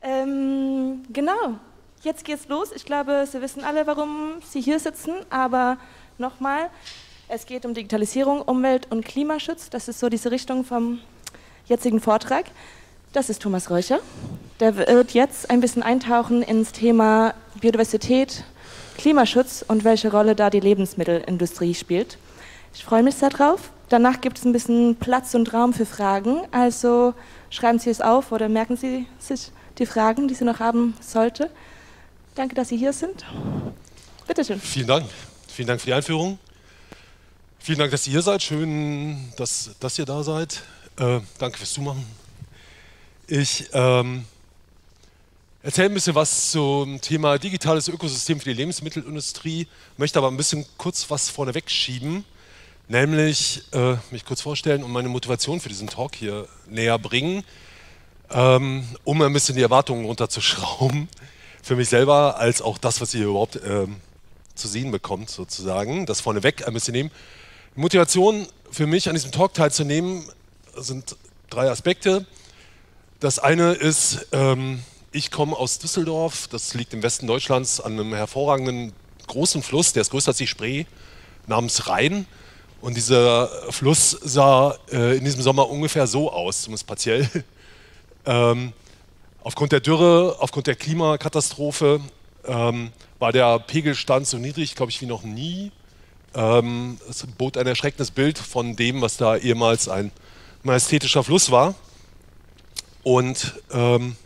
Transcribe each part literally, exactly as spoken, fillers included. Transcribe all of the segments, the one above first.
Ähm, genau, jetzt geht's los. Ich glaube, Sie wissen alle, warum Sie hier sitzen, aber nochmal, es geht um Digitalisierung, Umwelt- und Klimaschutz. Das ist so diese Richtung vom jetzigen Vortrag. Das ist Thomas Reucher. Der wird jetzt ein bisschen eintauchen ins Thema Biodiversität, Klimaschutz und welche Rolle da die Lebensmittelindustrie spielt. Ich freue mich sehr drauf. Danach gibt es ein bisschen Platz und Raum für Fragen, also schreiben Sie es auf oder merken Sie sich die Fragen, die Sie noch haben sollten. Danke, dass Sie hier sind. Bitte schön. Vielen Dank. Vielen Dank für die Einführung. Vielen Dank, dass ihr hier seid. Schön, dass, dass ihr da seid. Äh, danke fürs Zumachen. Ich ähm, erzähle ein bisschen was zum Thema digitales Ökosystem für die Lebensmittelindustrie, möchte aber ein bisschen kurz was vorneweg schieben, nämlich äh, mich kurz vorstellen und meine Motivation für diesen Talk hier näher bringen, ähm, um ein bisschen die Erwartungen runterzuschrauben für mich selber, als auch das, was ihr überhaupt ähm, zu sehen bekommt, sozusagen. Das vorneweg ein bisschen nehmen. Die Motivation für mich, an diesem Talk teilzunehmen, sind drei Aspekte. Das eine ist, ähm, ich komme aus Düsseldorf, das liegt im Westen Deutschlands an einem hervorragenden großen Fluss, der ist größer als die Spree, namens Rhein. Und dieser Fluss sah äh, in diesem Sommer ungefähr so aus, zumindest partiell. ähm, aufgrund der Dürre, aufgrund der Klimakatastrophe ähm, war der Pegelstand so niedrig, glaube ich, wie noch nie. Ähm, es bot ein erschreckendes Bild von dem, was da ehemals ein majestätischer Fluss war. Und ähm,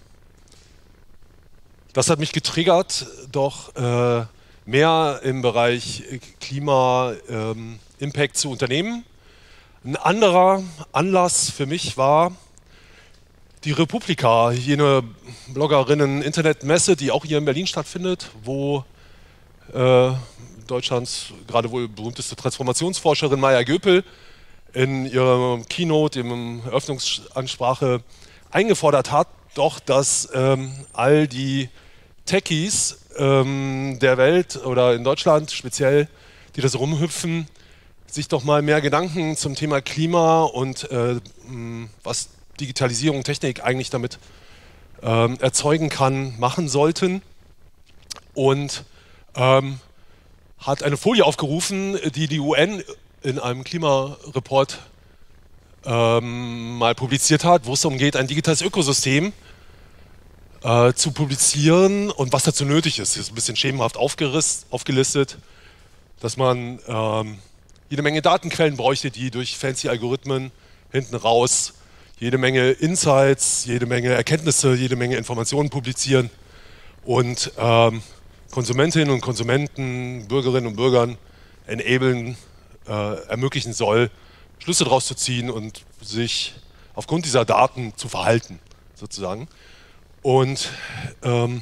das hat mich getriggert, doch äh, mehr im Bereich Klima-Impact ähm, zu unternehmen. Ein anderer Anlass für mich war die Republika, jene Bloggerinnen-Internetmesse, die auch hier in Berlin stattfindet, wo äh, Deutschlands gerade wohl berühmteste Transformationsforscherin Maya Göpel in ihrer Keynote, in der Eröffnungsansprache eingefordert hat, doch, dass ähm, all die Techies ähm, der Welt oder in Deutschland speziell, die das rumhüpfen, sich doch mal mehr Gedanken zum Thema Klima und äh, mh, was Digitalisierung, Technik eigentlich damit ähm, erzeugen kann, machen sollten. Und ähm, hat eine Folie aufgerufen, die die U N in einem Klimareport ähm, mal publiziert hat, wo es darum geht, ein digitales Ökosystem äh, zu publizieren und was dazu nötig ist. Das ist ein bisschen schemenhaft aufgelistet, dass man ähm, jede Menge Datenquellen bräuchte, die durch fancy Algorithmen hinten raus jede Menge Insights, jede Menge Erkenntnisse, jede Menge Informationen publizieren und ähm, Konsumentinnen und Konsumenten, Bürgerinnen und Bürgern enablen, äh, ermöglichen soll, Schlüsse daraus zu ziehen und sich aufgrund dieser Daten zu verhalten, sozusagen. Und ähm,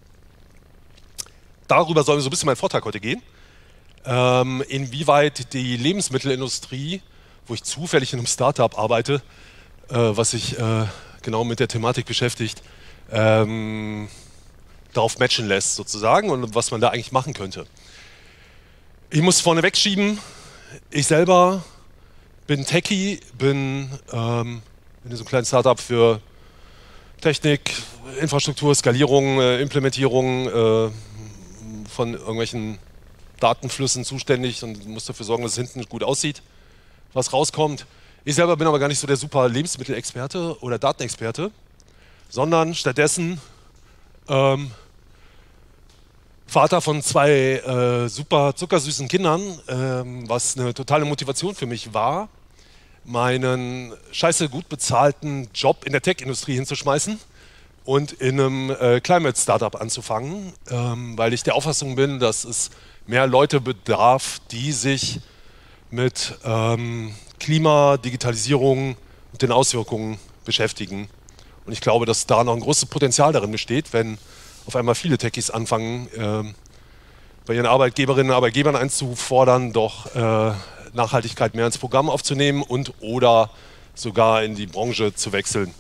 darüber soll so ein bisschen mein Vortrag heute gehen, ähm, inwieweit die Lebensmittelindustrie, wo ich zufällig in einem Startup arbeite, äh, was sich äh, genau mit der Thematik beschäftigt, ähm, darauf matchen lässt, sozusagen, und was man da eigentlich machen könnte. Ich muss vorneweg schieben, ich selber bin Techie, bin ähm, in diesem kleinen Startup für Technik, Infrastruktur, Skalierung, äh, Implementierung äh, von irgendwelchen Datenflüssen zuständig und muss dafür sorgen, dass es hinten gut aussieht, was rauskommt. Ich selber bin aber gar nicht so der super Lebensmittelexperte oder Datenexperte, sondern stattdessen ähm, Vater von zwei äh, super zuckersüßen Kindern, ähm, was eine totale Motivation für mich war, meinen scheiße gut bezahlten Job in der Tech-Industrie hinzuschmeißen und in einem äh, Climate-Startup anzufangen, ähm, weil ich der Auffassung bin, dass es mehr Leute bedarf, die sich mit ähm, Klima, Digitalisierung und den Auswirkungen beschäftigen. Und ich glaube, dass da noch ein großes Potenzial darin besteht, wenn auf einmal viele Techies anfangen, äh, bei ihren Arbeitgeberinnen und Arbeitgebern einzufordern, doch äh, Nachhaltigkeit mehr ins Programm aufzunehmen und oder sogar in die Branche zu wechseln.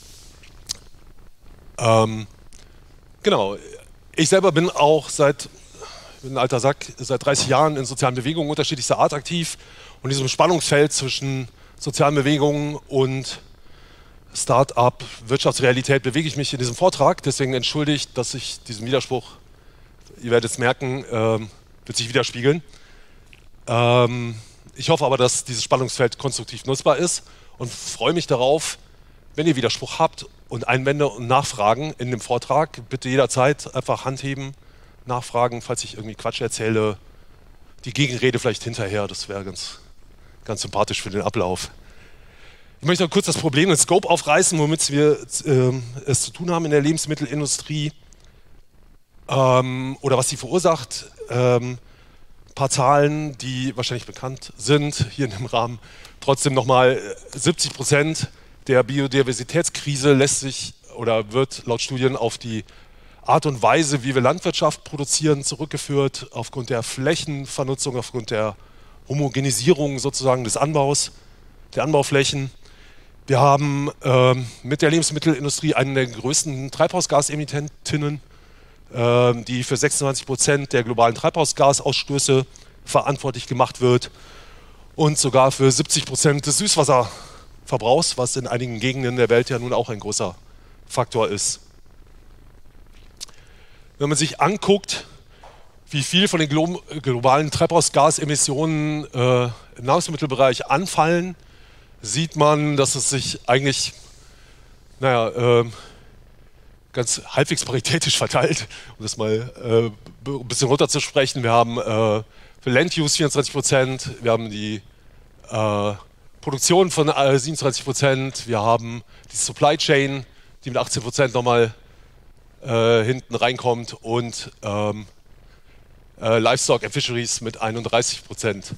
Ähm, genau, ich selber bin auch seit, ich bin ein alter Sack, seit dreißig Jahren in sozialen Bewegungen unterschiedlichster Art aktiv und in diesem Spannungsfeld zwischen sozialen Bewegungen und Start-up, Wirtschaftsrealität bewege ich mich in diesem Vortrag. Deswegen entschuldigt, dass ich diesen Widerspruch, ihr werdet es merken, ähm, wird sich widerspiegeln. Ähm, ich hoffe aber, dass dieses Spannungsfeld konstruktiv nutzbar ist und freue mich darauf, wenn ihr Widerspruch habt und Einwände und Nachfragen in dem Vortrag, bitte jederzeit einfach Hand heben, nachfragen, falls ich irgendwie Quatsch erzähle, die Gegenrede vielleicht hinterher, das wäre ganz, ganz sympathisch für den Ablauf. Ich möchte noch kurz das Problem, den Scope aufreißen, womit wir äh, es zu tun haben in der Lebensmittelindustrie ähm, oder was sie verursacht. Ähm, ein paar Zahlen, die wahrscheinlich bekannt sind hier in dem Rahmen. Trotzdem nochmal, siebzig Prozent der Biodiversitätskrise lässt sich oder wird laut Studien auf die Art und Weise, wie wir Landwirtschaft produzieren, zurückgeführt, aufgrund der Flächenvernutzung, aufgrund der Homogenisierung sozusagen des Anbaus, der Anbauflächen. Wir haben äh, mit der Lebensmittelindustrie eine der größten Treibhausgasemittentinnen, äh, die für sechsundzwanzig Prozent der globalen Treibhausgasausstöße verantwortlich gemacht wird und sogar für siebzig Prozent des Süßwasserverbrauchs, was in einigen Gegenden der Welt ja nun auch ein großer Faktor ist. Wenn man sich anguckt, wie viel von den glo globalen Treibhausgasemissionen äh, im Nahrungsmittelbereich anfallen, sieht man, dass es sich eigentlich naja, äh, ganz halbwegs paritätisch verteilt, um das mal äh, ein bisschen runterzusprechen. Wir haben äh, für Land Use vierundzwanzig Prozent, wir haben die äh, Produktion von äh, siebenundzwanzig Prozent, wir haben die Supply Chain, die mit achtzehn Prozent nochmal äh, hinten reinkommt und ähm, äh, Livestock and Fisheries mit einunddreißig Prozent.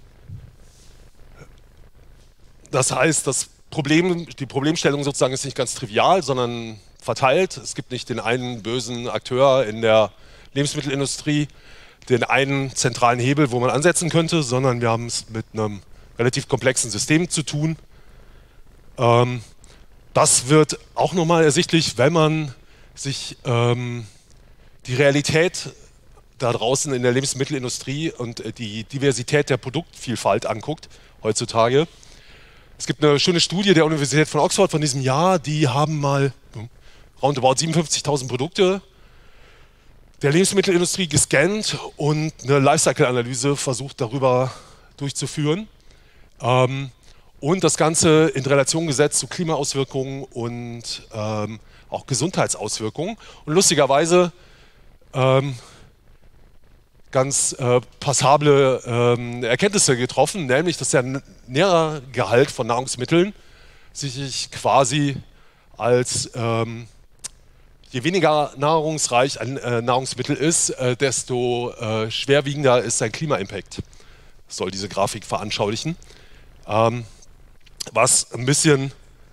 Das heißt, das Problem, die Problemstellung sozusagen ist nicht ganz trivial, sondern verteilt. Es gibt nicht den einen bösen Akteur in der Lebensmittelindustrie, den einen zentralen Hebel, wo man ansetzen könnte, sondern wir haben es mit einem relativ komplexen System zu tun. Ähm, das wird auch nochmal ersichtlich, wenn man sich ähm, die Realität da draußen in der Lebensmittelindustrie und die Diversität der Produktvielfalt anguckt heutzutage. Es gibt eine schöne Studie der Universität von Oxford von diesem Jahr, die haben mal roundabout siebenundfünfzigtausend Produkte der Lebensmittelindustrie gescannt und eine Lifecycle-Analyse versucht darüber durchzuführen ähm, und das Ganze in Relation gesetzt zu Klimaauswirkungen und ähm, auch Gesundheitsauswirkungen. Und lustigerweise ähm, ganz äh, passable ähm, Erkenntnisse getroffen, nämlich dass der Nährgehalt von Nahrungsmitteln sich quasi als ähm, je weniger nahrungsreich ein äh, Nahrungsmittel ist, äh, desto äh, schwerwiegender ist sein Klima-Impact. Das soll diese Grafik veranschaulichen. Ähm, was ein bisschen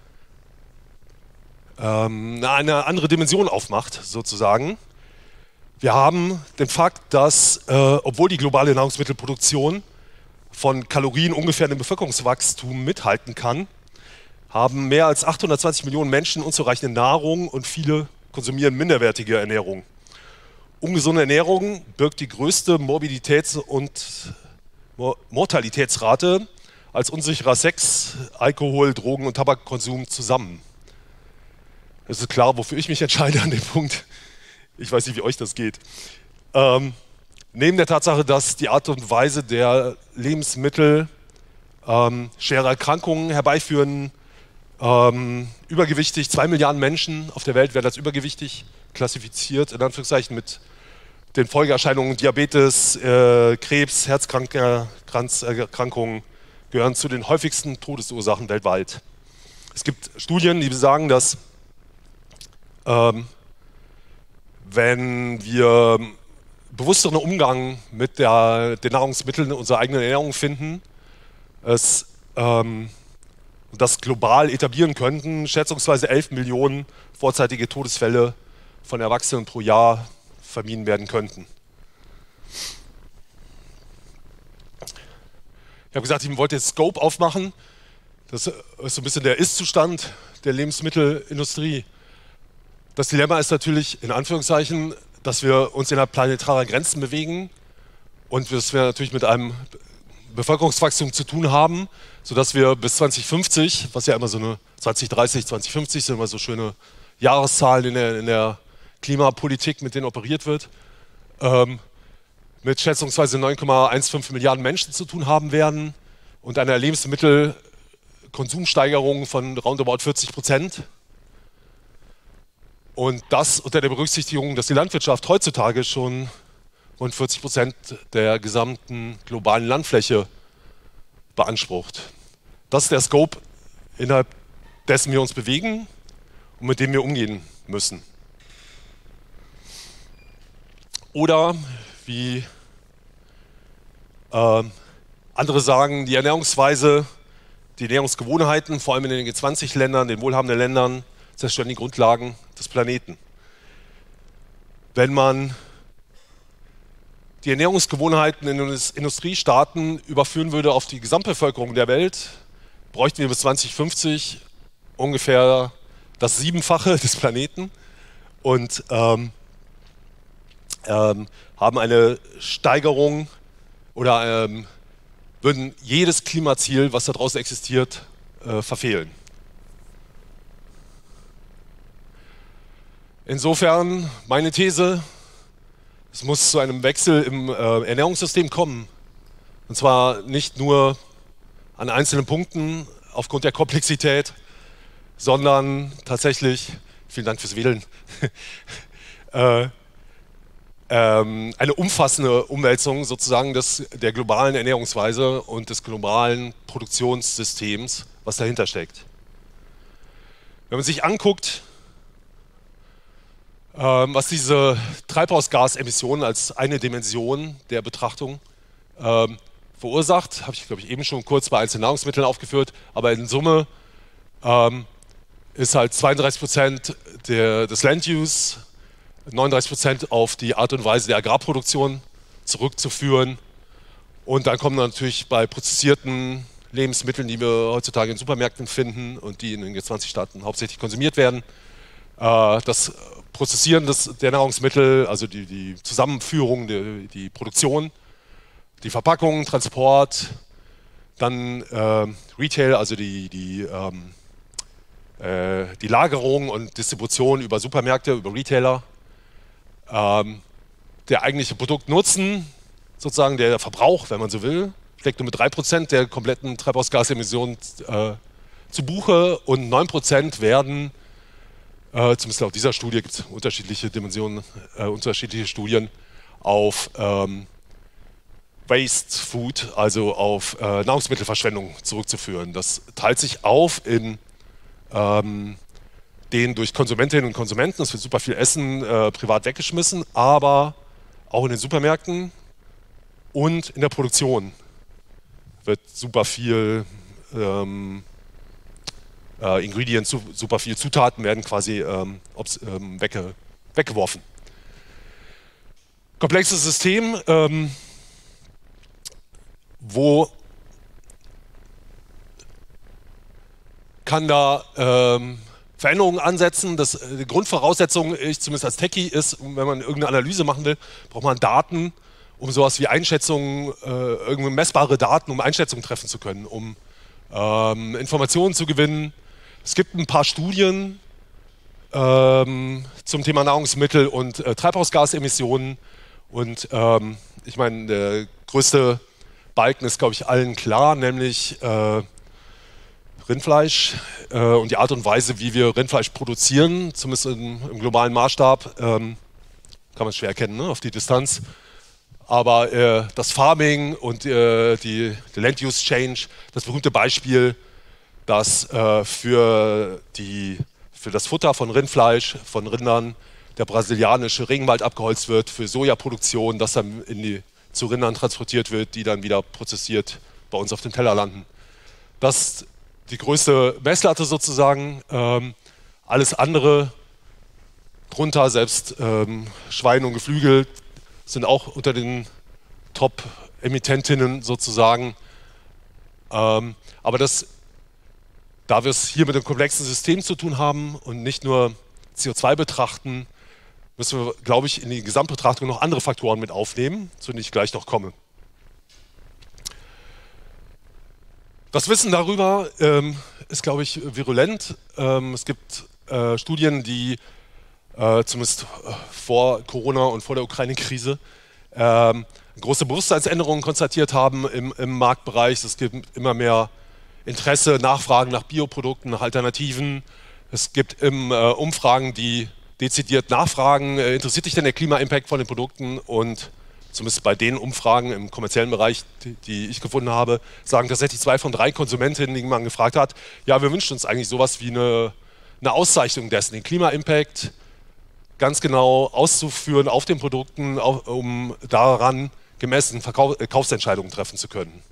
ähm, eine andere Dimension aufmacht, sozusagen. Wir haben den Fakt, dass, äh, obwohl die globale Nahrungsmittelproduktion von Kalorien ungefähr dem Bevölkerungswachstum mithalten kann, haben mehr als achthundertzwanzig Millionen Menschen unzureichende Nahrung und viele konsumieren minderwertige Ernährung. Ungesunde Ernährung birgt die größte Morbiditäts- und Mortalitätsrate als unsicherer Sex, Alkohol, Drogen- und Tabakkonsum zusammen. Es ist klar, wofür ich mich entscheide an dem Punkt. Ich weiß nicht, wie euch das geht. Ähm, neben der Tatsache, dass die Art und Weise der Lebensmittel ähm, schwere Erkrankungen herbeiführen, ähm, übergewichtig, zwei Milliarden Menschen auf der Welt werden als übergewichtig klassifiziert, in Anführungszeichen mit den Folgeerscheinungen Diabetes, äh, Krebs, Herzerkrankungen gehören zu den häufigsten Todesursachen weltweit. Es gibt Studien, die besagen, dass ähm, wenn wir bewussteren Umgang mit der, den Nahrungsmitteln unserer eigenen Ernährung finden, es ähm, das global etablieren könnten, schätzungsweise elf Millionen vorzeitige Todesfälle von Erwachsenen pro Jahr vermieden werden könnten. Ich habe gesagt, ich wollte jetzt Scope aufmachen. Das ist so ein bisschen der Ist-Zustand der Lebensmittelindustrie. Das Dilemma ist natürlich, in Anführungszeichen, dass wir uns innerhalb planetarer Grenzen bewegen und dass wir natürlich mit einem Bevölkerungswachstum zu tun haben, sodass wir bis zwanzig fünfzig, was ja immer so eine zwanzig dreißig, zwanzig fünfzig sind immer so schöne Jahreszahlen in der, in der Klimapolitik, mit denen operiert wird, ähm, mit schätzungsweise neun Komma fünfzehn Milliarden Menschen zu tun haben werden und einer Lebensmittelkonsumsteigerung von roundabout vierzig Prozent. Und das unter der Berücksichtigung, dass die Landwirtschaft heutzutage schon rund vierzig Prozent der gesamten globalen Landfläche beansprucht. Das ist der Scope, innerhalb dessen wir uns bewegen und mit dem wir umgehen müssen. Oder wie äh, andere sagen, die Ernährungsweise, die Ernährungsgewohnheiten, vor allem in den G zwanzig Ländern, den wohlhabenden Ländern, zerstören die Grundlagen des Planeten. Wenn man die Ernährungsgewohnheiten in den Industriestaaten überführen würde auf die Gesamtbevölkerung der Welt, bräuchten wir bis zwanzig fünfzig ungefähr das Siebenfache des Planeten und ähm, ähm, haben eine Steigerung oder ähm, würden jedes Klimaziel, was da draußen existiert, äh, verfehlen. Insofern meine These, es muss zu einem Wechsel im äh, Ernährungssystem kommen. Und zwar nicht nur an einzelnen Punkten aufgrund der Komplexität, sondern tatsächlich, vielen Dank fürs Wählen, äh, ähm, eine umfassende Umwälzung sozusagen des, der globalen Ernährungsweise und des globalen Produktionssystems, was dahinter steckt. Wenn man sich anguckt, ähm, was diese Treibhausgasemissionen als eine Dimension der Betrachtung ähm, verursacht, habe ich, glaube ich, eben schon kurz bei einzelnen Nahrungsmitteln aufgeführt, aber in Summe ähm, ist halt zweiunddreißig Prozent der, des Land-Use, neununddreißig Prozent auf die Art und Weise der Agrarproduktion zurückzuführen. Und dann kommen natürlich bei prozessierten Lebensmitteln, die wir heutzutage in Supermärkten finden und die in den G zwanzig Staaten hauptsächlich konsumiert werden, äh, das Prozessieren des, der Nahrungsmittel, also die, die Zusammenführung, die, die Produktion, die Verpackung, Transport, dann äh, Retail, also die, die, ähm, äh, die Lagerung und Distribution über Supermärkte, über Retailer, ähm, der eigentliche Produktnutzen, sozusagen der Verbrauch, wenn man so will, steckt nur mit drei Prozent der kompletten Treibhausgasemissionen äh, zu Buche und neun Prozent werden, äh, zumindest laut dieser Studie gibt es unterschiedliche Dimensionen, äh, unterschiedliche Studien, auf ähm, Waste Food, also auf äh, Nahrungsmittelverschwendung zurückzuführen. Das teilt sich auf in ähm, den durch Konsumentinnen und Konsumenten, es wird super viel Essen äh, privat weggeschmissen, aber auch in den Supermärkten und in der Produktion wird super viel ähm, äh, Ingredients, su super viel Zutaten werden quasi ähm, ähm, wegge weggeworfen. Komplexes System, ähm, wo kann da ähm, Veränderungen ansetzen. Das, die Grundvoraussetzung, ich zumindest als Techie, ist, wenn man irgendeine Analyse machen will, braucht man Daten, um sowas wie Einschätzungen, äh, irgendwie messbare Daten, um Einschätzungen treffen zu können, um ähm, Informationen zu gewinnen. Es gibt ein paar Studien ähm, zum Thema Nahrungsmittel und äh, Treibhausgasemissionen und ähm, ich meine, der größte Balken ist, glaube ich, allen klar, nämlich äh, Rindfleisch äh, und die Art und Weise, wie wir Rindfleisch produzieren, zumindest im, im globalen Maßstab, ähm, kann man schwer erkennen, ne, auf die Distanz. Aber äh, das Farming und äh, die, die Land-Use-Change, das berühmte Beispiel, dass äh, für, die, für das Futter von Rindfleisch, von Rindern, der brasilianische Regenwald abgeholzt wird, für Sojaproduktion, das dann in die, zu Rindern transportiert wird, die dann wieder prozessiert bei uns auf dem Teller landen. Das ist die größte Messlatte sozusagen. Ähm, alles andere drunter, selbst ähm, Schweine und Geflügel, sind auch unter den Top-Emittentinnen sozusagen. Ähm, aber das, da wir es hier mit einem komplexen System zu tun haben und nicht nur C O zwei betrachten, müssen wir, glaube ich, in die Gesamtbetrachtung noch andere Faktoren mit aufnehmen, zu denen ich gleich noch komme. Das Wissen darüber ähm, ist, glaube ich, virulent. Ähm, es gibt äh, Studien, die äh, zumindest vor Corona und vor der Ukraine-Krise ähm, große Bewusstseinsänderungen konstatiert haben im, im Marktbereich. Es gibt immer mehr Interesse, Nachfragen nach Bioprodukten, nach Alternativen. Es gibt im, äh, Umfragen, die dezidiert nachfragen, äh, interessiert dich denn der Klima-Impact von den Produkten? Und zumindest bei den Umfragen im kommerziellen Bereich, die, die ich gefunden habe, sagen tatsächlich zwei von drei Konsumentinnen, die man gefragt hat, ja, wir wünschen uns eigentlich sowas wie eine, eine Auszeichnung dessen, den Klima-Impact ganz genau auszuführen auf den Produkten, auf, um daran gemessen Verkauf, äh, Kaufsentscheidungen treffen zu können.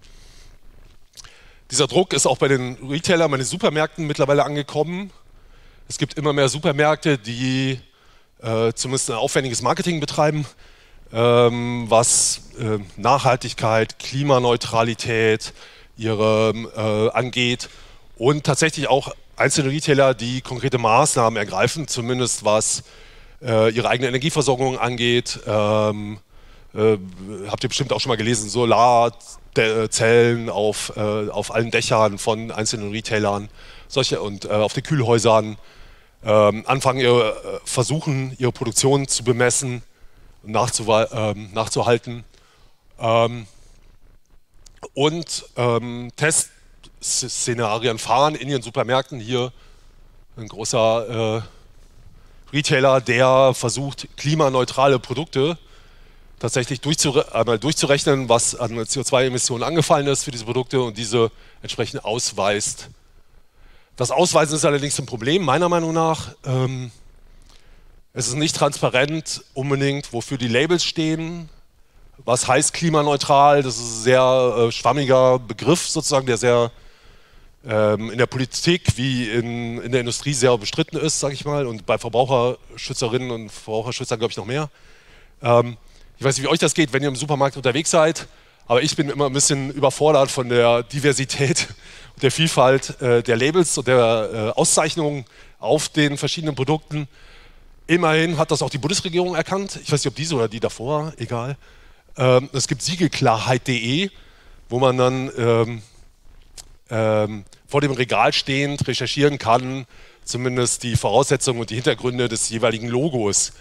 Dieser Druck ist auch bei den Retailern, bei den Supermärkten mittlerweile angekommen. Es gibt immer mehr Supermärkte, die äh, zumindest ein aufwendiges Marketing betreiben, ähm, was äh, Nachhaltigkeit, Klimaneutralität ihre, äh, angeht und tatsächlich auch einzelne Retailer, die konkrete Maßnahmen ergreifen, zumindest was äh, ihre eigene Energieversorgung angeht. Ähm, äh, habt ihr bestimmt auch schon mal gelesen, Solarzellen auf, äh, auf allen Dächern von einzelnen Retailern solche, und äh, auf den Kühlhäusern. Ähm, anfangen, ihre, äh, versuchen, ihre Produktion zu bemessen und ähm, nachzuhalten. Ähm, und ähm, Testszenarien fahren in ihren Supermärkten. Hier ein großer äh, Retailer, der versucht, klimaneutrale Produkte tatsächlich durchzure einmal durchzurechnen, was an C O zwei Emissionen angefallen ist für diese Produkte und diese entsprechend ausweist. Das Ausweisen ist allerdings ein Problem, meiner Meinung nach. Ähm, es ist nicht transparent unbedingt, wofür die Labels stehen. Was heißt klimaneutral? Das ist ein sehr äh, schwammiger Begriff sozusagen, der sehr ähm, in der Politik wie in, in der Industrie sehr bestritten ist, sage ich mal, und bei Verbraucherschützerinnen und Verbraucherschützern glaube ich noch mehr. Ähm, ich weiß nicht, wie euch das geht, wenn ihr im Supermarkt unterwegs seid, aber ich bin immer ein bisschen überfordert von der Diversität und der Vielfalt äh, der Labels und der äh, Auszeichnungen auf den verschiedenen Produkten. Immerhin hat das auch die Bundesregierung erkannt. Ich weiß nicht, ob diese oder die davor, egal. Ähm, es gibt Siegelklarheit punkt de, wo man dann ähm, ähm, vor dem Regal stehend recherchieren kann, zumindest die Voraussetzungen und die Hintergründe des jeweiligen Logos.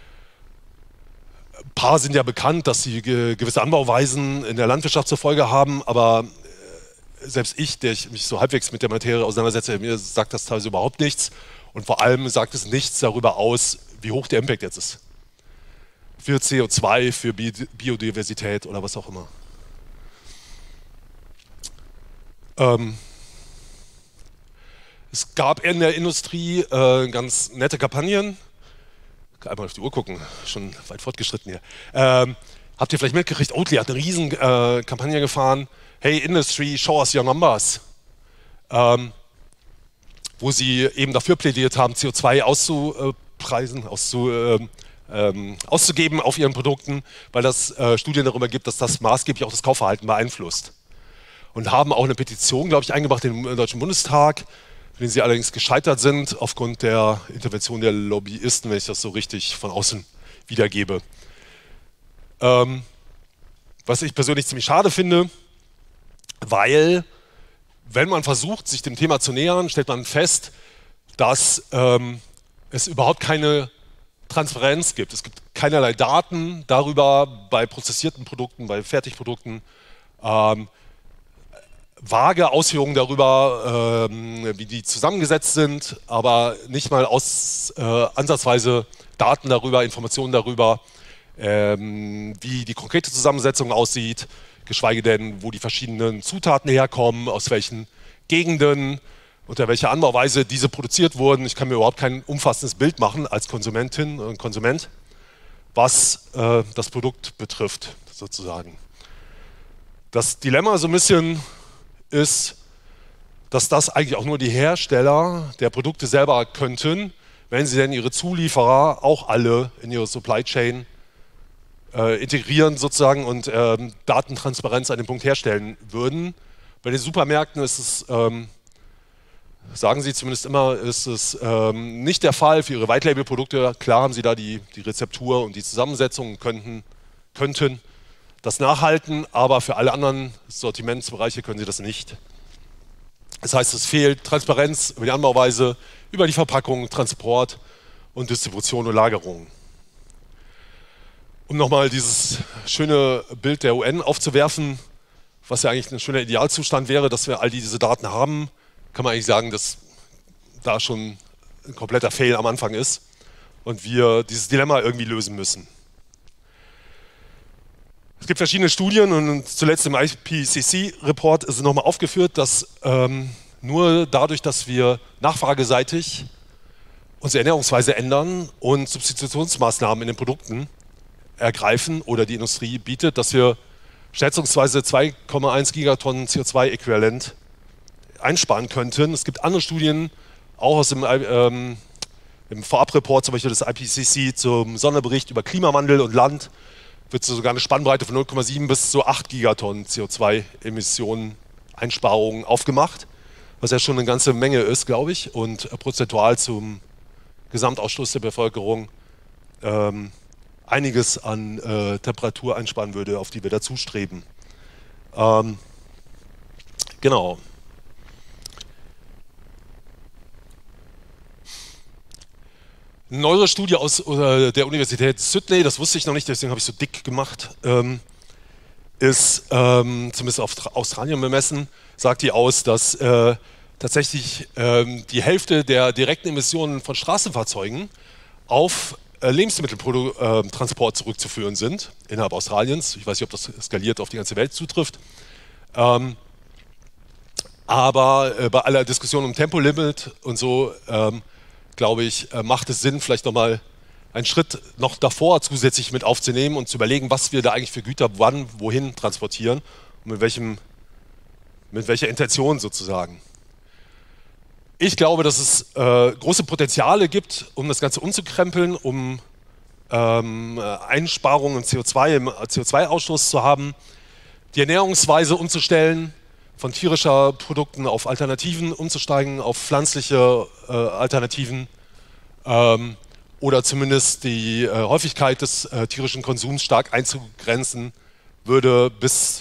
Ein paar sind ja bekannt, dass sie ge gewisse Anbauweisen in der Landwirtschaft zur Folge haben, aber äh, selbst ich, der ich mich so halbwegs mit der Materie auseinandersetze, mir sagt das teilweise überhaupt nichts. Und vor allem sagt es nichts darüber aus, wie hoch der Impact jetzt ist. Für C O zwei, für Bi Biodiversität oder was auch immer. Ähm, es gab in der Industrie äh, ganz nette Kampagnen. Einmal auf die Uhr gucken, schon weit fortgeschritten hier. Ähm, habt ihr vielleicht mitgekriegt, Oatly hat eine riesen äh, Kampagne gefahren. Hey Industry, show us your numbers. Ähm, wo sie eben dafür plädiert haben, C O zwei auszupreisen, auszu, äh, ähm, auszugeben auf ihren Produkten, weil das äh, Studien darüber gibt, dass das maßgeblich auch das Kaufverhalten beeinflusst. Und haben auch eine Petition, glaube ich, eingebracht im Deutschen Bundestag, für den sie allerdings gescheitert sind, aufgrund der Intervention der Lobbyisten, wenn ich das so richtig von außen wiedergebe. Ähm, was ich persönlich ziemlich schade finde, weil wenn man versucht, sich dem Thema zu nähern, stellt man fest, dass ähm, es überhaupt keine Transparenz gibt. Es gibt keinerlei Daten darüber bei prozessierten Produkten, bei Fertigprodukten, ähm, vage Ausführungen darüber, ähm, wie die zusammengesetzt sind, aber nicht mal aus, äh, ansatzweise Daten darüber, Informationen darüber, ähm, wie die konkrete Zusammensetzung aussieht, geschweige denn, wo die verschiedenen Zutaten herkommen, aus welchen Gegenden, unter welcher Anbauweise diese produziert wurden. Ich kann mir überhaupt kein umfassendes Bild machen als Konsumentin und Konsument, was äh, das Produkt betrifft, sozusagen. Das Dilemma so ein bisschen ist, dass das eigentlich auch nur die Hersteller der Produkte selber könnten, wenn sie denn ihre Zulieferer auch alle in ihre Supply Chain äh, integrieren sozusagen und ähm, Datentransparenz an dem Punkt herstellen würden. Bei den Supermärkten ist es, ähm, sagen sie zumindest immer, ist es ähm, nicht der Fall. Für ihre White-Label-Produkte, klar haben sie da die, die Rezeptur und die Zusammensetzung und könnten, könnten das nachhalten, aber für alle anderen Sortimentsbereiche können sie das nicht. Das heißt, es fehlt Transparenz über die Anbauweise, über die Verpackung, Transport und Distribution und Lagerung. Um nochmal dieses schöne Bild der U N aufzuwerfen, was ja eigentlich ein schöner Idealzustand wäre, dass wir all diese Daten haben, kann man eigentlich sagen, dass da schon ein kompletter Fail am Anfang ist und wir dieses Dilemma irgendwie lösen müssen. Es gibt verschiedene Studien und zuletzt im I P C C-Report ist es nochmal aufgeführt, dass ähm, nur dadurch, dass wir nachfrageseitig unsere Ernährungsweise ändern und Substitutionsmaßnahmen in den Produkten ergreifen oder die Industrie bietet, dass wir schätzungsweise zwei Komma eins Gigatonnen C O zwei Äquivalent einsparen könnten. Es gibt andere Studien, auch aus dem, ähm, im Vorabreport, zum Beispiel des I P C C zum Sonderbericht über Klimawandel und Land, wird sogar eine Spannbreite von null Komma sieben bis zu acht Gigatonnen C O zwei Emissionen Einsparungen aufgemacht, was ja schon eine ganze Menge ist, glaube ich, und prozentual zum Gesamtausstoß der Bevölkerung ähm, einiges an äh, Temperatur einsparen würde, auf die wir dazu streben. Ähm, genau. Eine neuere Studie aus äh, der Universität Sydney, das wusste ich noch nicht, deswegen habe ich so dick gemacht, ähm, ist ähm, zumindest auf Australien bemessen, sagt die aus, dass äh, tatsächlich ähm, die Hälfte der direkten Emissionen von Straßenfahrzeugen auf äh, Lebensmitteltransport zurückzuführen sind innerhalb Australiens. Ich weiß nicht, ob das skaliert auf die ganze Welt zutrifft. Ähm, aber äh, bei aller Diskussion um Tempolimit und so, ähm, glaube ich, äh, macht es Sinn, vielleicht nochmal einen Schritt noch davor zusätzlich mit aufzunehmen und zu überlegen, was wir da eigentlich für Güter wann, wohin transportieren und mit, welchem, mit welcher Intention sozusagen. Ich glaube, dass es äh, große Potenziale gibt, um das Ganze umzukrempeln, um ähm, Einsparungen im C O zwei, im C O zwei Ausstoß zu haben, die Ernährungsweise umzustellen, von tierischer Produkten auf Alternativen umzusteigen, auf pflanzliche äh, Alternativen ähm, oder zumindest die äh, Häufigkeit des äh, tierischen Konsums stark einzugrenzen, würde bis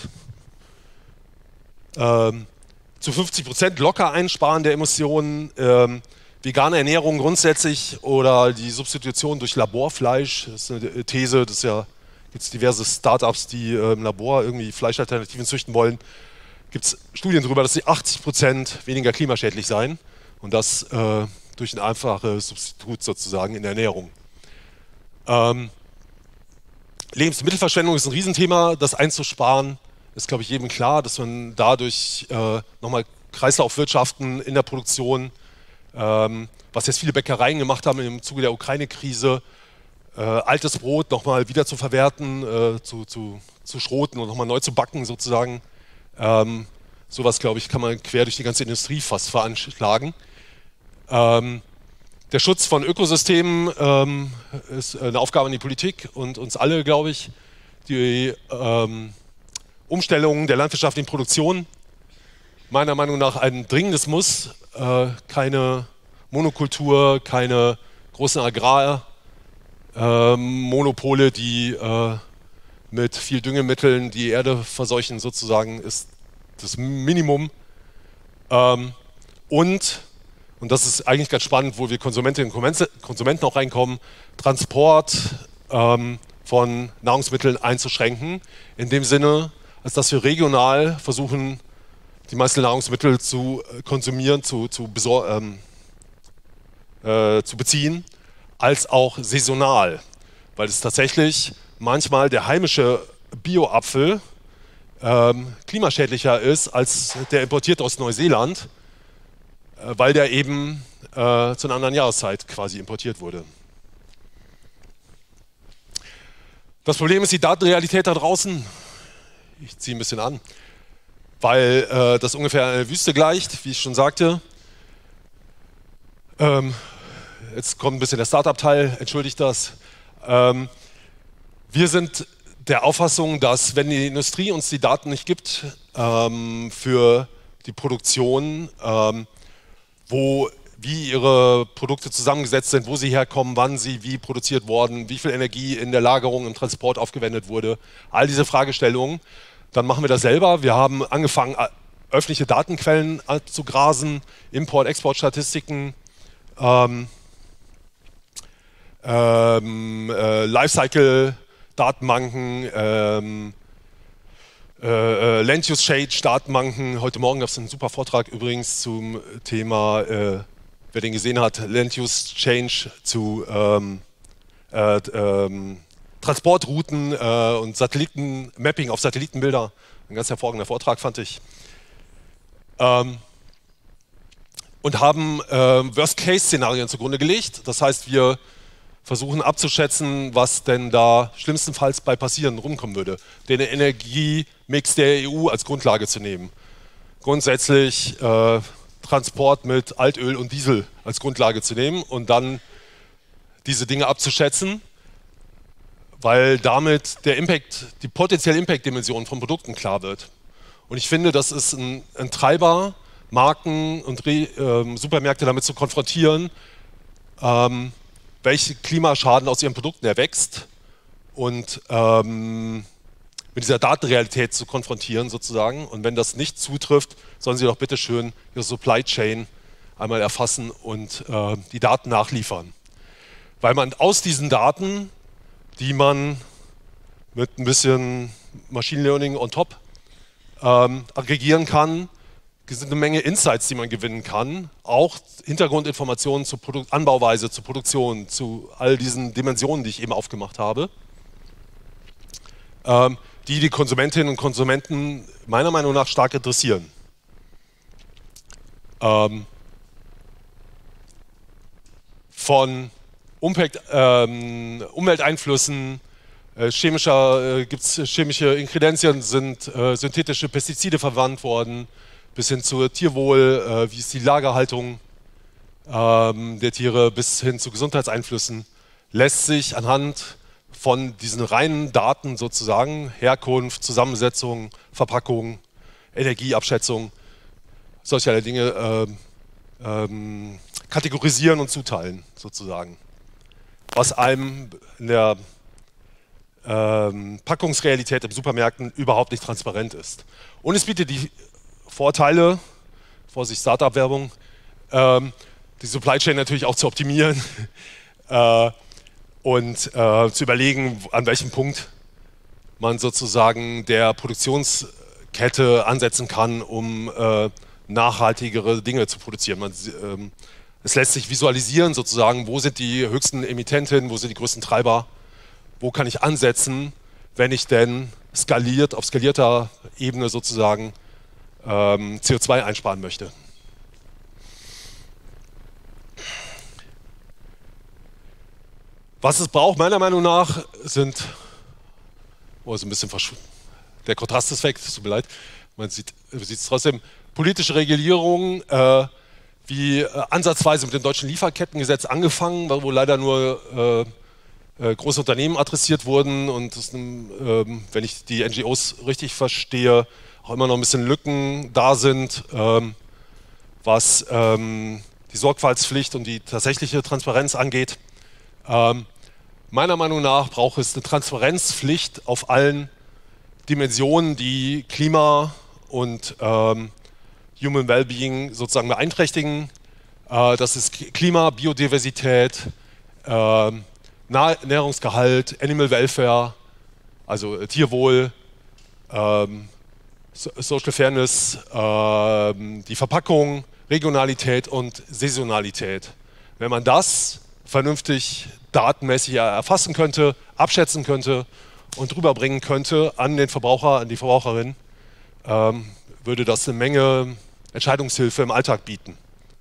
ähm, zu fünfzig Prozent locker einsparen der Emissionen, ähm, vegane Ernährung grundsätzlich oder die Substitution durch Laborfleisch, das ist eine These, das ja, gibt es diverse Startups, die äh, im Labor irgendwie Fleischalternativen züchten wollen, gibt es Studien darüber, dass sie achtzig Prozent weniger klimaschädlich seien und das äh, durch ein einfaches Substitut sozusagen in der Ernährung. Ähm, Lebensmittelverschwendung ist ein Riesenthema, das einzusparen. Ist, glaube ich, jedem klar, dass man dadurch äh, nochmal Kreislaufwirtschaften in der Produktion, ähm, was jetzt viele Bäckereien gemacht haben im Zuge der Ukraine-Krise, äh, altes Brot nochmal wieder zu verwerten, äh, zu, zu, zu schroten und nochmal neu zu backen sozusagen. Ähm, sowas, glaube ich, kann man quer durch die ganze Industrie fast veranschlagen. Ähm, der Schutz von Ökosystemen ähm, ist eine Aufgabe an die Politik und uns alle, glaube ich. Die ähm, Umstellung der landwirtschaftlichen Produktion, meiner Meinung nach ein dringendes Muss, äh, keine Monokultur, keine großen Agrarmonopole, äh, die äh, mit viel Düngemitteln die Erde verseuchen sozusagen, ist das Minimum. Ähm, und, und das ist eigentlich ganz spannend, wo wir Konsumentinnen und Konsumenten auch reinkommen, Transport ähm, von Nahrungsmitteln einzuschränken, in dem Sinne, als dass wir regional versuchen, die meisten Nahrungsmittel zu konsumieren, zu, zu, besor ähm, äh, zu beziehen, als auch saisonal. Weil es tatsächlich manchmal der heimische Bio-Apfel ähm, klimaschädlicher ist als der importierte aus Neuseeland, äh, weil der eben äh, zu einer anderen Jahreszeit quasi importiert wurde. Das Problem ist die Datenrealität da draußen. Ich ziehe ein bisschen an, weil äh, das ungefähr eine Wüste gleicht, wie ich schon sagte. Ähm, jetzt kommt ein bisschen der Startup-Teil, entschuldigt das. Ähm, wir sind der Auffassung, dass wenn die Industrie uns die Daten nicht gibt ähm, für die Produktion, ähm, wo, wie ihre Produkte zusammengesetzt sind, wo sie herkommen, wann sie wie produziert wurden, wie viel Energie in der Lagerung, im Transport aufgewendet wurde, all diese Fragestellungen, dann machen wir das selber. Wir haben angefangen, öffentliche Datenquellen zu grasen, Import-Export-Statistiken, ähm, ähm, äh, Lifecycle-Datenbanken, ähm, äh, Land-Use-Change-Datenbanken. Heute Morgen gab es einen super Vortrag übrigens zum Thema, äh, wer den gesehen hat, Land-Use-Change zu ähm, äh, ähm, Transportrouten äh, und Satelliten-Mapping auf Satellitenbilder. Ein ganz hervorragender Vortrag, fand ich. Ähm, und haben äh, Worst-Case-Szenarien zugrunde gelegt. Das heißt, wir versuchen abzuschätzen, was denn da schlimmstenfalls bei passieren rumkommen würde. Den Energiemix der E U als Grundlage zu nehmen. Grundsätzlich äh, Transport mit Altöl und Diesel als Grundlage zu nehmen und dann diese Dinge abzuschätzen, weil damit der Impact, die potenzielle Impact-Dimension von Produkten klar wird. Und ich finde, das ist ein, ein Treiber, Marken und Re, ähm, Supermärkte damit zu konfrontieren, ähm, welche Klimaschaden aus ihren Produkten erwächst und ähm, mit dieser Datenrealität zu konfrontieren sozusagen. Und wenn das nicht zutrifft, sollen sie doch bitte schön ihre Supply Chain einmal erfassen und äh, die Daten nachliefern. Weil man aus diesen Daten, die man mit ein bisschen Machine Learning on top ähm, aggregieren kann, sind eine Menge Insights, die man gewinnen kann, auch Hintergrundinformationen zur Produ- Anbauweise, zur Produktion, zu all diesen Dimensionen, die ich eben aufgemacht habe, ähm, die die Konsumentinnen und Konsumenten meiner Meinung nach stark interessieren. Ähm, von Umwelt, ähm, Umwelteinflüssen, äh, chemischer, äh, gibt es chemische Inkredenzien, sind äh, synthetische Pestizide verwandt worden, bis hin zur Tierwohl, äh, wie ist die Lagerhaltung ähm, der Tiere, bis hin zu Gesundheitseinflüssen, lässt sich anhand von diesen reinen Daten sozusagen, Herkunft, Zusammensetzung, Verpackung, Energieabschätzung, solcherlei Dinge äh, ähm, kategorisieren und zuteilen sozusagen. Was einem in der ähm, Packungsrealität im Supermärkten überhaupt nicht transparent ist. Und es bietet die Vorteile, Vorsicht Startup-Werbung, ähm, die Supply Chain natürlich auch zu optimieren äh, und äh, zu überlegen, an welchem Punkt man sozusagen der Produktionskette ansetzen kann, um äh, nachhaltigere Dinge zu produzieren. Man, ähm, es lässt sich visualisieren sozusagen, wo sind die höchsten Emittenten, wo sind die größten Treiber, wo kann ich ansetzen, wenn ich denn skaliert, auf skalierter Ebene sozusagen ähm, C O zwei einsparen möchte. Was es braucht, meiner Meinung nach, sind, oh, ist ein bisschen verschwunden, der Kontrast ist weg, tut mir leid, man sieht es trotzdem, politische Regulierung, äh, wie äh, ansatzweise mit dem deutschen Lieferkettengesetz angefangen, wo leider nur äh, äh, große Unternehmen adressiert wurden und das, äh, wenn ich die N G Os richtig verstehe, auch immer noch ein bisschen Lücken da sind, ähm, was ähm, die Sorgfaltspflicht und die tatsächliche Transparenz angeht. Ähm, meiner Meinung nach braucht es eine Transparenzpflicht auf allen Dimensionen, die Klima und ähm, Human Wellbeing sozusagen beeinträchtigen. Äh, das ist Klima, Biodiversität, äh, Ernährungsgehalt, Animal Welfare, also äh, Tierwohl, ähm, Social Fairness, äh, die Verpackung, Regionalität und Saisonalität. Wenn man das vernünftig datenmäßig erfassen könnte, abschätzen könnte und rüberbringen könnte an den Verbraucher, an die Verbraucherin, ähm, würde das eine Menge Entscheidungshilfe im Alltag bieten.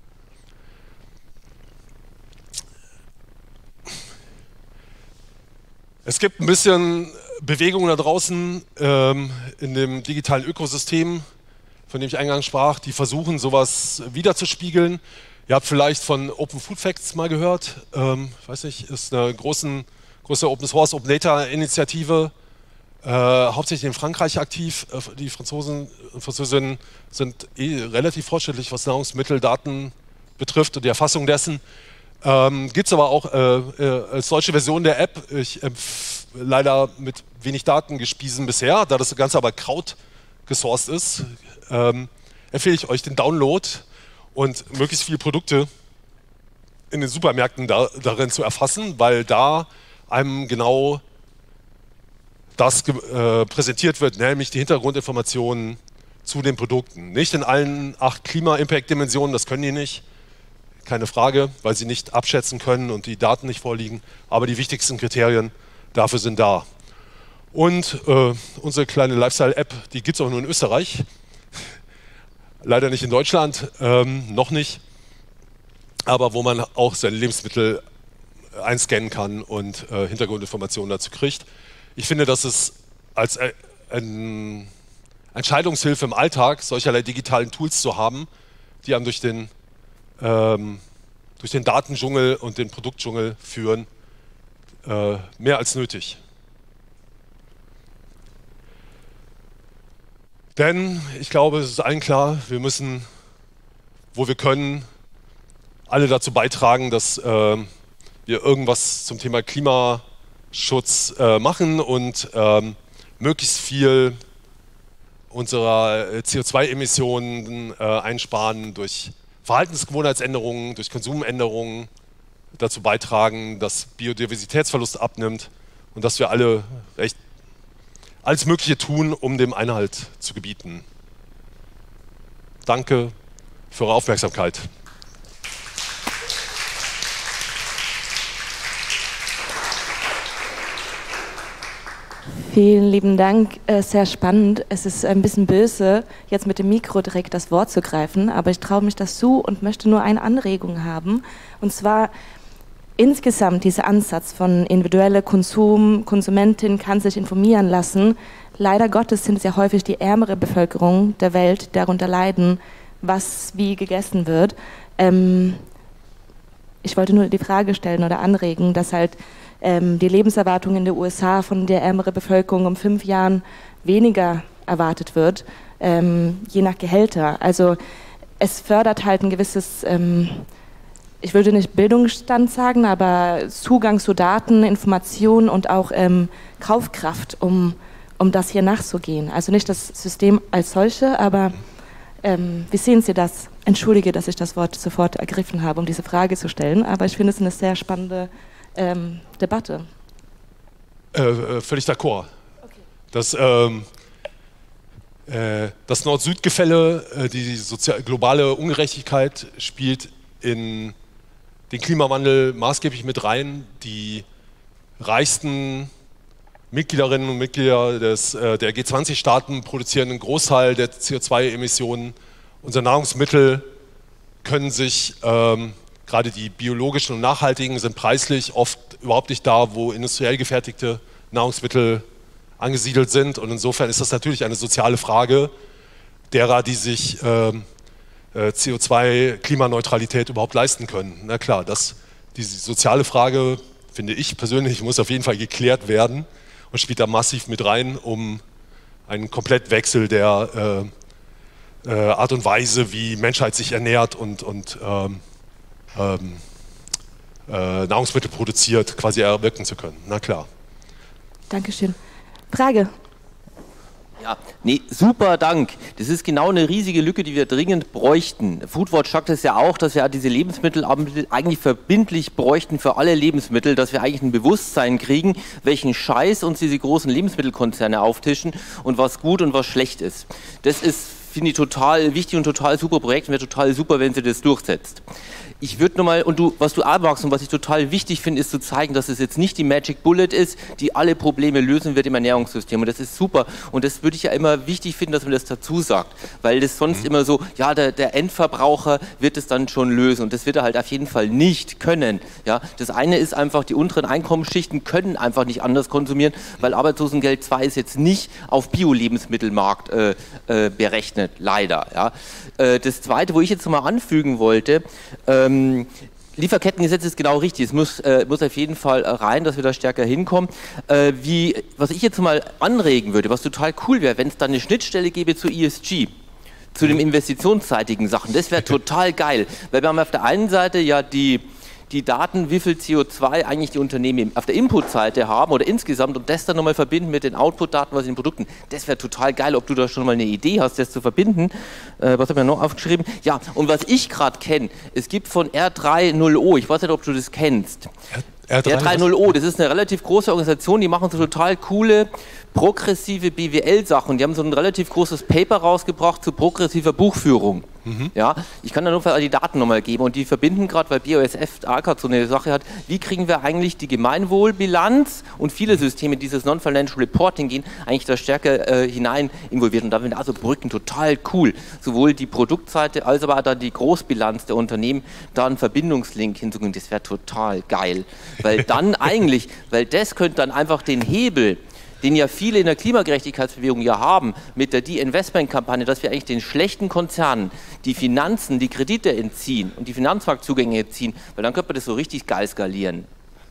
Es gibt ein bisschen Bewegung da draußen ähm, in dem digitalen Ökosystem, von dem ich eingangs sprach, die versuchen, sowas wiederzuspiegeln. Ihr habt vielleicht von Open Food Facts mal gehört. Ähm, ich weiß nicht, ist eine großen, große Open Source, Open Data Initiative, äh, hauptsächlich in Frankreich aktiv. Äh, die Franzosen und Französinnen sind eh relativ fortschrittlich, was Nahrungsmitteldaten betrifft und die Erfassung dessen. Ähm, Gibt es aber auch äh, äh, als deutsche Version der App, ich äh, leider mit wenig Daten gespiesen bisher, da das Ganze aber Kraut gesourced ist, ähm, empfehle ich euch den Download und möglichst viele Produkte in den Supermärkten da, darin zu erfassen, weil da einem genau das äh, präsentiert wird, nämlich die Hintergrundinformationen zu den Produkten. Nicht in allen acht Klima-Impact-Dimensionen, das können die nicht, keine Frage, weil sie nicht abschätzen können und die Daten nicht vorliegen, aber die wichtigsten Kriterien dafür sind da. Und äh, unsere kleine Lifestyle-App, die gibt es auch nur in Österreich, leider nicht in Deutschland, ähm, noch nicht, aber wo man auch seine Lebensmittel einscannen kann und äh, Hintergrundinformationen dazu kriegt. Ich finde, dass es als äh, ein Entscheidungshilfe im Alltag solcherlei digitalen Tools zu haben, die einem durch den, ähm, durch den Datendschungel und den Produktdschungel führen, äh, mehr als nötig. Denn ich glaube, es ist allen klar, wir müssen, wo wir können, alle dazu beitragen, dass äh, wir irgendwas zum Thema Klimaschutz äh, machen und ähm, möglichst viel unserer C O zwei Emissionen äh, einsparen durch Verhaltensgewohnheitsänderungen, durch Konsumänderungen, dazu beitragen, dass Biodiversitätsverlust abnimmt und dass wir alle recht alles Mögliche tun, um dem Einhalt zu gebieten. Danke für eure Aufmerksamkeit. Vielen lieben Dank, äh, sehr spannend. Es ist ein bisschen böse, jetzt mit dem Mikro direkt das Wort zu greifen, aber ich traue mich das zu und möchte nur eine Anregung haben. Und zwar insgesamt dieser Ansatz von individueller Konsum, Konsumentin kann sich informieren lassen. Leider Gottes sind es ja häufig die ärmere Bevölkerung der Welt, die darunter leiden, was wie gegessen wird. Ähm, ich wollte nur die Frage stellen oder anregen, dass halt ähm, die Lebenserwartung in den U S A von der ärmeren Bevölkerung um fünf Jahren weniger erwartet wird, ähm, je nach Gehälter. Also es fördert halt ein gewisses, ähm, ich würde nicht Bildungsstand sagen, aber Zugang zu Daten, Informationen und auch ähm, Kaufkraft, um, um das hier nachzugehen. Also nicht das System als solche, aber ähm, wie sehen Sie das? Entschuldige, dass ich das Wort sofort ergriffen habe, um diese Frage zu stellen, aber ich finde es eine sehr spannende ähm, Debatte. Äh, äh, völlig d'accord. Okay. Das, ähm, äh, das Nord-Süd-Gefälle, äh, die sozial globale Ungerechtigkeit spielt in den Klimawandel maßgeblich mit rein. Die reichsten Mitgliederinnen und Mitglieder des, äh, der G zwanzig Staaten produzieren einen Großteil der C O zwei Emissionen. Unsere Nahrungsmittel können sich, ähm, gerade die biologischen und nachhaltigen, sind preislich oft überhaupt nicht da, wo industriell gefertigte Nahrungsmittel angesiedelt sind. Und insofern ist das natürlich eine soziale Frage derer, die sich ähm, C O zwei Klimaneutralität überhaupt leisten können. Na klar, das, diese soziale Frage, finde ich persönlich, muss auf jeden Fall geklärt werden und spielt da massiv mit rein, um einen Komplettwechsel der äh, äh, Art und Weise, wie Menschheit sich ernährt und, und ähm, ähm, äh, Nahrungsmittel produziert, quasi erwirken zu können. Na klar. Dankeschön. Frage? Ja, nee, super Dank. Das ist genau eine riesige Lücke, die wir dringend bräuchten. Foodwatch sagt es ja auch, dass wir diese Lebensmittel eigentlich verbindlich bräuchten für alle Lebensmittel, dass wir eigentlich ein Bewusstsein kriegen, welchen Scheiß uns diese großen Lebensmittelkonzerne auftischen und was gut und was schlecht ist. Das ist, finde ich, total wichtig und total super Projekt und wäre total super, wenn sie das durchsetzt. Ich würde nochmal, und du, was du auch magst und was ich total wichtig finde, ist zu zeigen, dass es jetzt nicht die Magic Bullet ist, die alle Probleme lösen wird im Ernährungssystem. Und das ist super. Und das würde ich ja immer wichtig finden, dass man das dazu sagt. Weil das sonst mhm. immer so, ja, der, der Endverbraucher wird es dann schon lösen. Und das wird er halt auf jeden Fall nicht können. Ja, das eine ist einfach, die unteren Einkommensschichten können einfach nicht anders konsumieren, weil Arbeitslosengeld zwei ist jetzt nicht auf Bio-Lebensmittelmarkt äh, äh, berechnet, leider. Ja. Äh, das zweite, wo ich jetzt nochmal anfügen wollte, ähm, Lieferkettengesetz ist genau richtig, es muss, äh, muss auf jeden Fall rein, dass wir da stärker hinkommen. Äh, wie, was ich jetzt mal anregen würde, was total cool wäre, wenn es da eine Schnittstelle gäbe zu E S G, zu den investitionsseitigen Sachen, das wäre total geil, weil wir haben auf der einen Seite ja die die Daten, wie viel C O zwei eigentlich die Unternehmen auf der Input-Seite haben oder insgesamt und das dann nochmal verbinden mit den Output-Daten, was in den Produkten. Das wäre total geil, ob du da schon mal eine Idee hast, das zu verbinden. Äh, was habe ich noch aufgeschrieben? Ja, und was ich gerade kenne, es gibt von R drei null O, ich weiß nicht, ob du das kennst. R drei null O, das ist eine relativ große Organisation, die machen so total coole, progressive B W L-Sachen. Die haben so ein relativ großes Paper rausgebracht zu progressiver Buchführung. Mhm. Ja, ich kann da nur die Daten nochmal geben und die verbinden gerade, weil B A S F A gerade so eine Sache hat, wie kriegen wir eigentlich die Gemeinwohlbilanz und viele Systeme, die dieses Non-Financial Reporting gehen, eigentlich da stärker äh, hinein involviert. Und da sind also Brücken total cool. Sowohl die Produktseite als aber auch dann die Großbilanz der Unternehmen, da einen Verbindungslink hinzugehen, das wäre total geil. Weil dann eigentlich, weil das könnte dann einfach den Hebel, den ja viele in der Klimagerechtigkeitsbewegung ja haben, mit der De-Investment-Kampagne, dass wir eigentlich den schlechten Konzernen die Finanzen, die Kredite entziehen und die Finanzmarktzugänge entziehen, weil dann könnte man das so richtig geil skalieren.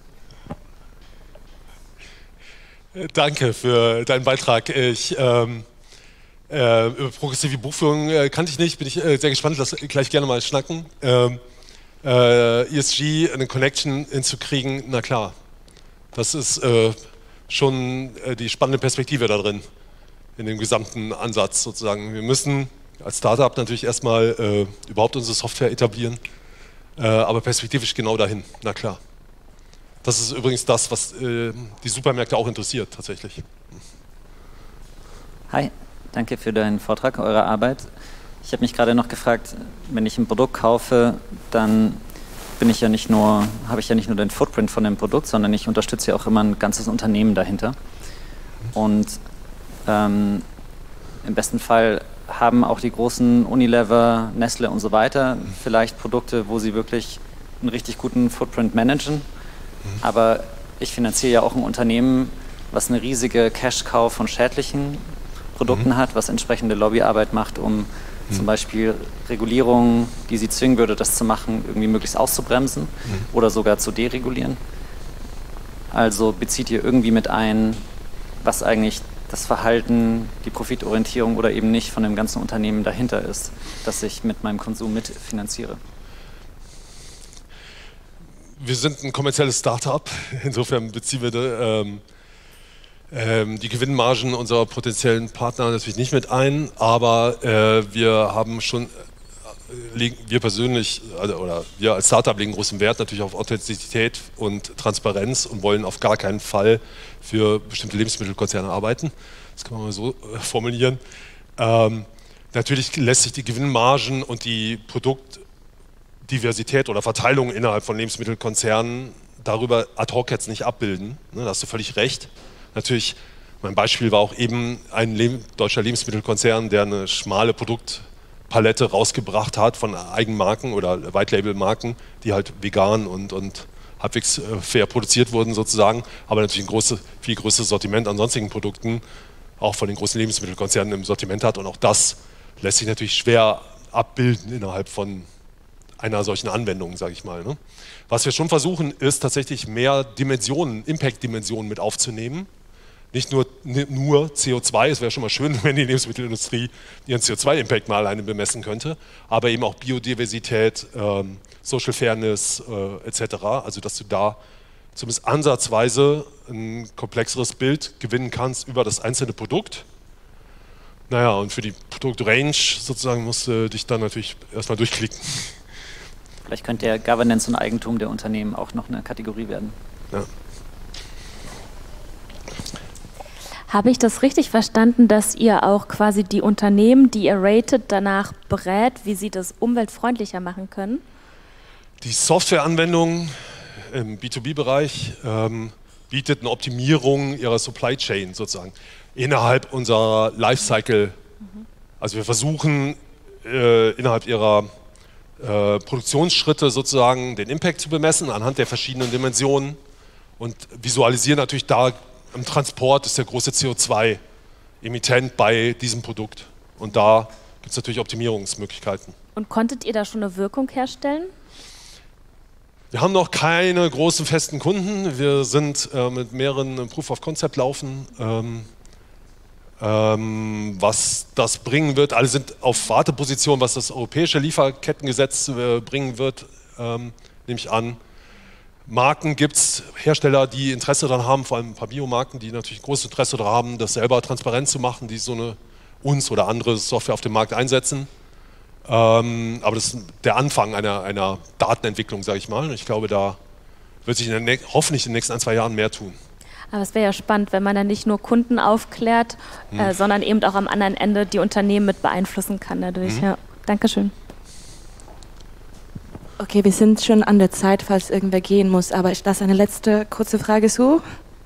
Danke für deinen Beitrag. Ich, ähm, äh, über progressive Buchführung äh, kannte ich nicht, bin ich äh, sehr gespannt, lass gleich gerne mal schnacken. Ähm, äh, E S G, eine Connection hinzukriegen, na klar, das ist äh, schon äh, die spannende Perspektive da drin, in dem gesamten Ansatz sozusagen. Wir müssen als Startup natürlich erstmal äh, überhaupt unsere Software etablieren, äh, aber perspektivisch genau dahin, na klar. Das ist übrigens das, was äh, die Supermärkte auch interessiert, tatsächlich. Hi, danke für deinen Vortrag, eure Arbeit. Ich habe mich gerade noch gefragt, wenn ich ein Produkt kaufe, dann bin ich ja nicht nur, habe ich ja nicht nur den Footprint von dem Produkt, sondern ich unterstütze ja auch immer ein ganzes Unternehmen dahinter. Und ähm, im besten Fall haben auch die großen Unilever, Nestle und so weiter vielleicht Produkte, wo sie wirklich einen richtig guten Footprint managen. Aber ich finanziere ja auch ein Unternehmen, was eine riesige Cash-Cow von schädlichen Produkten mhm. hat, was entsprechende Lobbyarbeit macht, um mhm. zum Beispiel Regulierungen, die sie zwingen würde, das zu machen, irgendwie möglichst auszubremsen mhm. oder sogar zu deregulieren. Also bezieht ihr irgendwie mit ein, was eigentlich das Verhalten, die Profitorientierung oder eben nicht von dem ganzen Unternehmen dahinter ist, das ich mit meinem Konsum mitfinanziere. Wir sind ein kommerzielles Start-up, insofern beziehen wir ähm, ähm, die Gewinnmargen unserer potenziellen Partner natürlich nicht mit ein, aber äh, wir haben schon, äh, wir persönlich, also, oder wir als Start-up legen großen Wert natürlich auf Authentizität und Transparenz und wollen auf gar keinen Fall für bestimmte Lebensmittelkonzerne arbeiten. Das kann man mal so äh, formulieren. Ähm, natürlich lässt sich die Gewinnmargen und die Produktdiversität oder Verteilung innerhalb von Lebensmittelkonzernen darüber ad hoc jetzt nicht abbilden. Da hast du völlig recht. Natürlich, mein Beispiel war auch eben ein Le- deutscher Lebensmittelkonzern, der eine schmale Produktpalette rausgebracht hat von Eigenmarken oder White-Label-Marken, die halt vegan und, und halbwegs äh, fair produziert wurden sozusagen, aber natürlich ein große, viel größeres Sortiment an sonstigen Produkten auch von den großen Lebensmittelkonzernen im Sortiment hat und auch das lässt sich natürlich schwer abbilden innerhalb von einer solchen Anwendung, sage ich mal. Ne? Was wir schon versuchen, ist tatsächlich mehr Dimensionen, Impact-Dimensionen mit aufzunehmen. Nicht nur, nur C O zwei, es wäre schon mal schön, wenn die Lebensmittelindustrie ihren C O zwei Impact mal alleine bemessen könnte, aber eben auch Biodiversität, ähm, Social Fairness äh, et cetera. Also dass du da zumindest ansatzweise ein komplexeres Bild gewinnen kannst über das einzelne Produkt. Naja, und für die Produktrange sozusagen musst du dich dann natürlich erstmal durchklicken. Vielleicht könnte ja Governance und Eigentum der Unternehmen auch noch eine Kategorie werden. Ja. Habe ich das richtig verstanden, dass ihr auch quasi die Unternehmen, die ihr ratet, danach berät, wie sie das umweltfreundlicher machen können? Die Softwareanwendung im B zwei B-Bereich ähm, bietet eine Optimierung ihrer Supply Chain sozusagen innerhalb unserer Lifecycle. Mhm. Also wir versuchen äh, innerhalb ihrer äh, Produktionsschritte sozusagen den Impact zu bemessen anhand der verschiedenen Dimensionen und visualisieren natürlich da im Transport ist der große C O zwei Emittent bei diesem Produkt. Und da gibt es natürlich Optimierungsmöglichkeiten. Und konntet ihr da schon eine Wirkung herstellen? Wir haben noch keine großen festen Kunden. Wir sind äh, mit mehreren Proof of Concept laufen. Ähm, ähm, was das bringen wird, alle sind auf Warteposition, was das europäische Lieferkettengesetz äh, bringen wird, ähm, nehme ich an. Marken gibt es, Hersteller, die Interesse daran haben, vor allem ein paar Biomarken, die natürlich großes Interesse daran haben, das selber transparent zu machen, die so eine uns oder andere Software auf dem Markt einsetzen. Ähm, aber das ist der Anfang einer, einer Datenentwicklung, sage ich mal. Und ich glaube, da wird sich in der, hoffentlich in den nächsten ein, zwei Jahren mehr tun. Aber es wäre ja spannend, wenn man dann nicht nur Kunden aufklärt, hm. äh, sondern eben auch am anderen Ende die Unternehmen mit beeinflussen kann dadurch. Hm. Ja. Dankeschön. Okay, wir sind schon an der Zeit, falls irgendwer gehen muss, aber ich lasse eine letzte kurze Frage zu.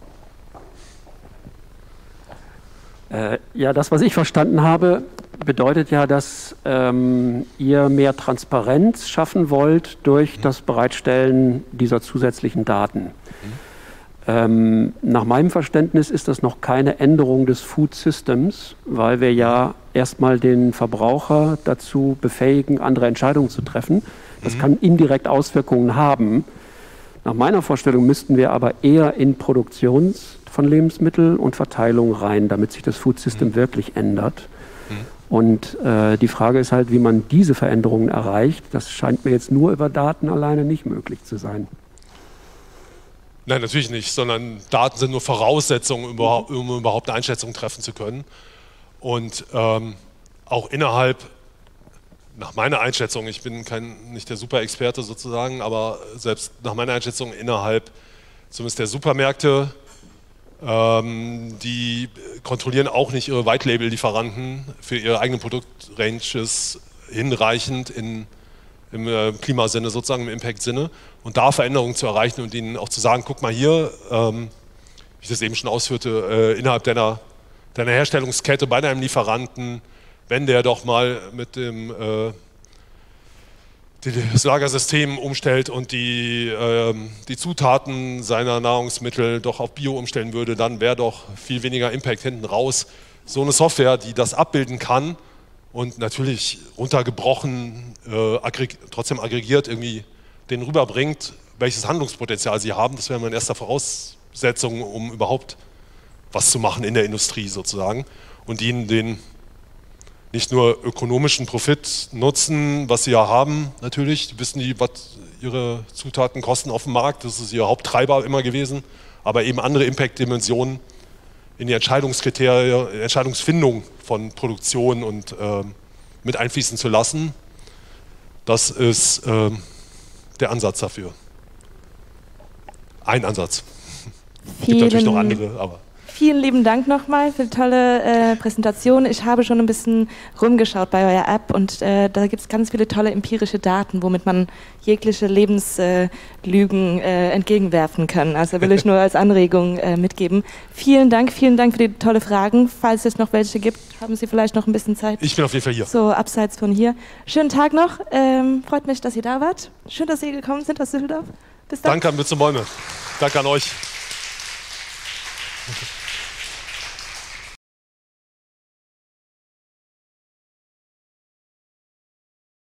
Äh, ja, das, was ich verstanden habe, bedeutet ja, dass ähm, ihr mehr Transparenz schaffen wollt durch mhm. das Bereitstellen dieser zusätzlichen Daten. Mhm. Ähm, nach meinem Verständnis ist das noch keine Änderung des Food Systems, weil wir ja erstmal den Verbraucher dazu befähigen, andere Entscheidungen zu treffen. Das kann indirekt Auswirkungen haben. Nach meiner Vorstellung müssten wir aber eher in Produktion von Lebensmitteln und Verteilung rein, damit sich das Food System mhm. wirklich ändert. Mhm. Und äh, die Frage ist halt, wie man diese Veränderungen erreicht. Das scheint mir jetzt nur über Daten alleine nicht möglich zu sein. Nein, natürlich nicht, sondern Daten sind nur Voraussetzungen, um überhaupt eine Einschätzung treffen zu können. Und ähm, auch innerhalb Nach meiner Einschätzung, ich bin kein, nicht der Super-Experte sozusagen, aber selbst nach meiner Einschätzung innerhalb zumindest der Supermärkte, ähm, die kontrollieren auch nicht ihre White-Label-Lieferanten für ihre eigenen Produktranges hinreichend in, im äh, Klimasinne, sozusagen im Impact-Sinne. Und da Veränderungen zu erreichen und ihnen auch zu sagen, guck mal hier, ähm, wie ich das eben schon ausführte, äh, innerhalb deiner, deiner Herstellungskette bei deinem Lieferanten, wenn der doch mal mit dem äh, das Lagersystem umstellt und die, äh, die Zutaten seiner Nahrungsmittel doch auf Bio umstellen würde, dann wäre doch viel weniger Impact hinten raus. So eine Software, die das abbilden kann und natürlich runtergebrochen, äh, aggrig trotzdem aggregiert irgendwie den rüberbringt, welches Handlungspotenzial sie haben, das wäre meine erste Voraussetzung, um überhaupt was zu machen in der Industrie sozusagen und ihnen den nicht nur ökonomischen Profit nutzen, was sie ja haben, natürlich, die wissen die, was ihre Zutaten kosten auf dem Markt, das ist ihr Haupttreiber immer gewesen, aber eben andere Impact-Dimensionen in die Entscheidungskriterien, Entscheidungsfindung von Produktion und äh, mit einfließen zu lassen, das ist äh, der Ansatz dafür. Ein Ansatz. Es gibt natürlich noch andere, aber... Vielen lieben Dank nochmal für die tolle äh, Präsentation. Ich habe schon ein bisschen rumgeschaut bei eurer App und äh, da gibt es ganz viele tolle empirische Daten, womit man jegliche Lebenslügen äh, äh, entgegenwerfen kann. Also will ich nur als Anregung äh, mitgeben. Vielen Dank, vielen Dank für die tolle Fragen. Falls es noch welche gibt, haben Sie vielleicht noch ein bisschen Zeit. Ich bin auf jeden Fall hier. So, abseits von hier. Schönen Tag noch. Ähm, freut mich, dass ihr da wart. Schön, dass Sie gekommen sind aus Düsseldorf. Bis dann. Danke an Witze Bäume. Danke an euch.